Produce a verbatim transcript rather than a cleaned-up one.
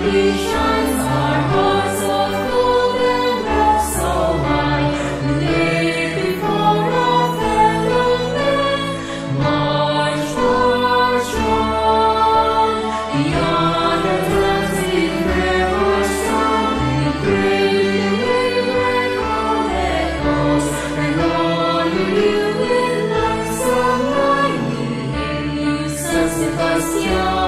brightly shines our hearts of gold and love so high. We lay before our fellow men, march, march on. Beyond Atlantic where our song we pray, Recoletos, and all who live in life so high. We hail you, San Sebastian.